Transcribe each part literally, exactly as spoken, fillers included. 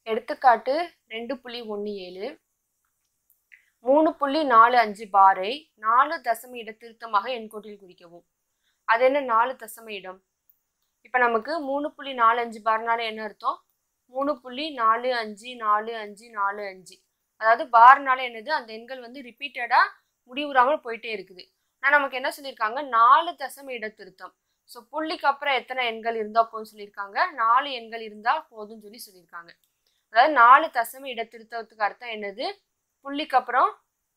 எடுத்துக்காட்டு ரெண்டு புள்ளி ஒன்று ஏழு மூணு புள்ளி நாலு அஞ்சு பாரை நாலு தசம இட திருத்தமாக எண்கோட்டில் குறிக்கவும். அது என்ன நாலு தசம இடம்? இப்போ நமக்கு மூணு புள்ளி நாலு அஞ்சு பார்னால என்ன அர்த்தம்? மூணு புள்ளி நாலு அஞ்சு நாலு அஞ்சு நாலு அஞ்சு, அதாவது பார்னால என்னது, அந்த எண்கள் வந்து ரிப்பீட்டடா முடிவுறாமல் போயிட்டே இருக்குது. ஆனால் நமக்கு என்ன சொல்லியிருக்காங்க, நாலு தசம இட திருத்தம். ஸோ புள்ளிக்கு அப்புறம் எத்தனை எண்கள் இருந்தால் போதும் சொல்லியிருக்காங்க, நாலு எண்கள் இருந்தால் போதும்னு சொல்லி சொல்லியிருக்காங்க. அதாவது நாலு தசம இட திருத்தத்துக்கு அர்த்தம் என்னது, புள்ளிக்கு அப்புறம்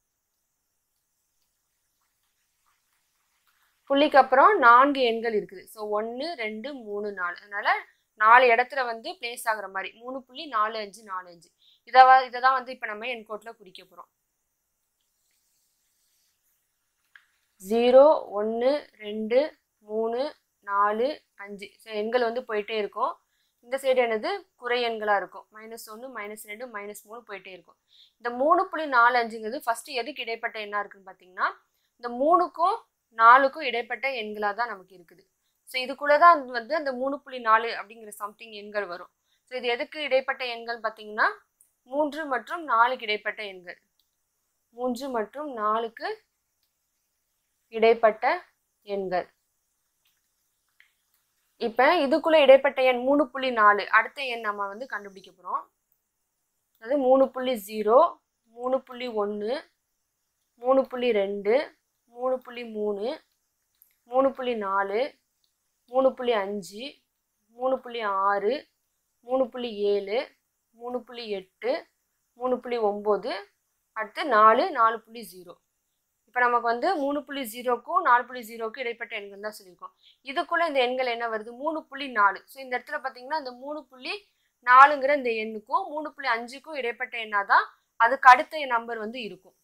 புள்ளிக்கு அப்புறம் நான்கு எண்கள் இருக்குது. ஸோ ஒன்று ரெண்டு மூணு நாலு, அதனால நாலு இடத்துல வந்து பிளேஸ் ஆகுற மாதிரி மூணு புள்ளி நாலு அஞ்சு நாலு அஞ்சு இதை இதை தான் வந்து இப்போ நம்ம எண்கோட்டில் குறிக்க போகிறோம். ஜீரோ ஒன்று ரெண்டு மூணு நாலு அஞ்சு எண்கள் வந்து போயிட்டே இருக்கும். இந்த சைடு என்னது குறை எண்களாக இருக்கும். மைனஸ் ஒன்று மைனஸ் ரெண்டு மைனஸ் மூணு போயிட்டே இருக்கும். இந்த மூணு புள்ளி நாலு அஞ்சுங்கிறது ஃபஸ்ட்டு எதுக்கு இடைப்பட்ட எண்ணா இருக்குன்னு பார்த்தீங்கன்னா, இந்த மூணுக்கும் நாலுக்கும் இடைப்பட்ட எண்களாக தான் நமக்கு இருக்குது. ஸோ இதுக்குள்ளே தான் வந்து அந்த மூணு புள்ளி நாலு அப்படிங்கிற சம்திங் எண்கள் வரும். ஸோ இது எதுக்கு இடைப்பட்ட எண்கள் பார்த்தீங்கன்னா, மூன்று மற்றும் நாலுக்கு இடைப்பட்ட எண்கள். மூன்று மற்றும் நாலுக்கு இடைப்பட்ட எண்கள். இப்போ இதுக்குள்ள இடைப்பட்ட எண் மூணு புள்ளி நாலு, அடுத்த எண் நம்ம வந்து கண்டுபிடிக்க போகிறோம். அது மூணு புள்ளி ஜீரோ, மூணு புள்ளி ஒன்று, மூணு புள்ளி ரெண்டு, மூணு புள்ளி மூணு, மூணு புள்ளி நாலு, மூணு புள்ளி அஞ்சு, மூணு புள்ளி ஆறு, மூணு புள்ளி ஏழு, மூணு புள்ளி எட்டு, மூணு புள்ளி ஒம்பது, அடுத்து நாலு, நாலு புள்ளி ஜீரோ. இப்போ நமக்கு வந்து மூணு புள்ளி ஜீரோக்கும் நாலு புள்ளி ஜீரோக்கும் இடைப்பட்ட எண்கள் தான் சொல்லியிருக்கோம். இதுக்குள்ளே இந்த எண்கள் என்ன வருது, மூணு புள்ளி நாலு. ஸோ இந்த இடத்துல பார்த்தீங்கன்னா இந்த மூணு புள்ளி நாலுங்கிற இந்த எண்ணுக்கும் மூணு புள்ளி அஞ்சுக்கும் இடைப்பட்ட எண்ணாக தான் அதுக்கு அடுத்த நம்பர் வந்து இருக்கும்.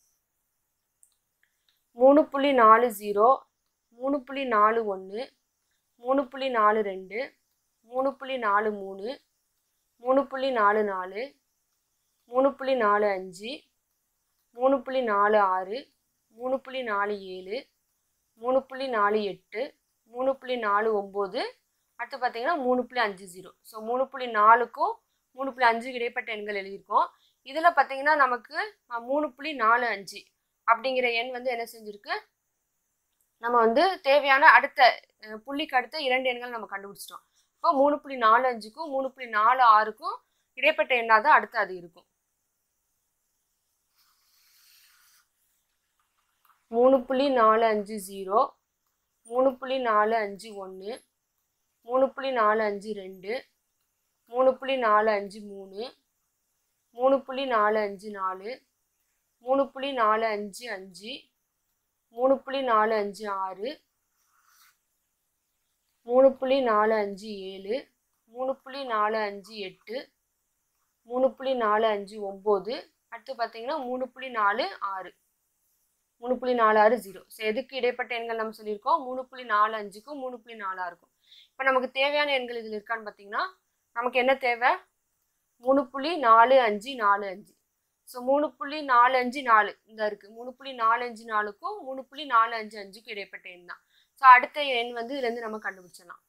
மூணு புள்ளி நாலு ஜீரோ, மூணு புள்ளி நாலு ஒன்று, மூணு புள்ளி நாலு ரெண்டு, மூணு புள்ளி நாலு மூணு, மூணு புள்ளி நாலு நாலு, மூணு புள்ளி நாலு அஞ்சு, மூணு புள்ளி நாலு ஆறு, மூணு புள்ளி நாலு ஏழு, மூணு புள்ளி நாலு எட்டு, மூணு புள்ளி நாலு ஒம்பது, அடுத்து பார்த்தீங்கன்னா மூணு புள்ளி அஞ்சு ஜீரோ. ஸோ மூணு புள்ளி நாலுக்கும் மூணு புள்ளி அஞ்சுக்கு இடைப்பட்ட எண்கள் எழுதியிருக்கோம். இதில் பார்த்தீங்கன்னா நமக்கு மூணு புள்ளி நாலு அஞ்சு அப்படிங்கிற எண் வந்து என்ன செஞ்சுருக்கு, நம்ம வந்து தேவையான அடுத்த புள்ளிக்கு அடுத்த இரண்டு எண்கள் நம்ம கண்டுபிடிச்சிட்டோம். இப்போ மூணு புள்ளி நாலு அஞ்சுக்கும் மூணு புள்ளி நாலு ஆறுக்கும் இடைப்பட்ட எண்ணாக தான் அடுத்து அது இருக்கும். மூணு புள்ளி நாலு அஞ்சு ஜீரோ, மூணு புள்ளி நாலு அஞ்சு ஒன்று, மூணு புள்ளி நாலு அஞ்சு ரெண்டு, மூணு புள்ளி நாலு அஞ்சு மூணு, மூணு புள்ளி நாலு அஞ்சு நாலு, மூணு புள்ளி நாலு அஞ்சு அஞ்சு, மூணு புள்ளி நாலு அஞ்சு ஆறு, மூணு புள்ளி நாலு அஞ்சு ஏழு, மூணு புள்ளி நாலு அஞ்சு எட்டு, மூணு புள்ளி நாலு அஞ்சு ஒம்பது, அடுத்து பார்த்தீங்கன்னா மூணு புள்ளி நாலு ஆறு, மூணு புள்ளி நாலு ஆறு ஜீரோ. ஸோ எதுக்கு இடைப்பட்ட எண்கள் நம்ம சொல்லியிருக்கோம், மூணு புள்ளி நாலு அஞ்சுக்கும் மூணு புள்ளி நாலு ஆறுக்கும். இப்போ நமக்கு தேவையான எண்கள் இதில் இருக்கான்னு பார்த்தீங்கன்னா, நமக்கு என்ன தேவை, மூணு புள்ளி நாலு அஞ்சு நாலு அஞ்சு. ஸோ மூணு புள்ளி நாலு அஞ்சு நாலு இந்த இருக்குது. மூணு புள்ளி நாலு அஞ்சு நாலுக்கும் மூணு புள்ளி நாலு அஞ்சு அஞ்சுக்கும் இடைப்பட்ட எண் தான். ஸோ அடுத்த எண் வந்து இதுலேருந்து நம்ம கண்டுபிடிச்சிடலாம்.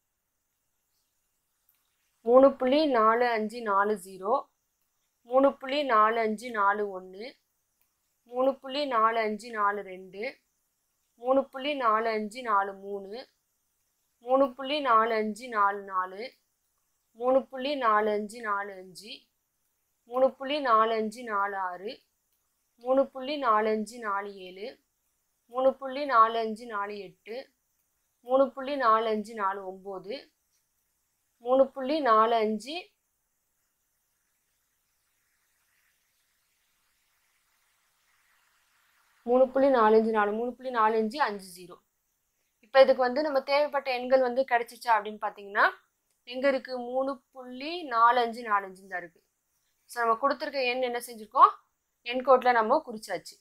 மூணு புள்ளி நாலு அஞ்சு நாலு ஜீரோ, மூணு புள்ளி நாலு அஞ்சு நாலு ஒன்று, மூணு புள்ளி நாலு அஞ்சு நாலு ரெண்டு, மூணு புள்ளி நாலு அஞ்சு நாலு மூணு, மூணு புள்ளி நாலு அஞ்சு நாலு நாலு, மூணு புள்ளி நாலு அஞ்சு நாலு அஞ்சு, மூணு புள்ளி நாலு அஞ்சு நாலு ஆறு, மூணு புள்ளி நாலு அஞ்சு நாலு ஏழு, மூணு புள்ளி நாலு அஞ்சு நாலு எட்டு, மூணு புள்ளி நாலு அஞ்சு நாலு ஒம்பது, மூணு புள்ளி நாலு அஞ்சு மூணு புள்ளி நாலு அஞ்சு நாலு மூணு புள்ளி நாலு அஞ்சு அஞ்சு ஜீரோ. இப்போ இதுக்கு வந்து நம்ம தேவைப்பட்ட எண்கள் வந்து கிடைச்சிச்சா அப்படின்னு பார்த்தீங்கன்னா, எங்கே இருக்குது, மூணு புள்ளி நாலு அஞ்சு நாலு அஞ்சு தான் இருக்குது. ஸோ நம்ம கொடுத்துருக்க எண் என்ன செஞ்சுருக்கோம், எண்கோட்டில் நம்ம குறிச்சாச்சு.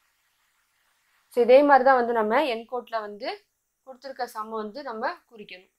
ஸோ இதே மாதிரி தான் வந்து நம்ம எண்கோட்டில் வந்து கொடுத்துருக்க சம்மை வந்து நம்ம குறிக்கணும்.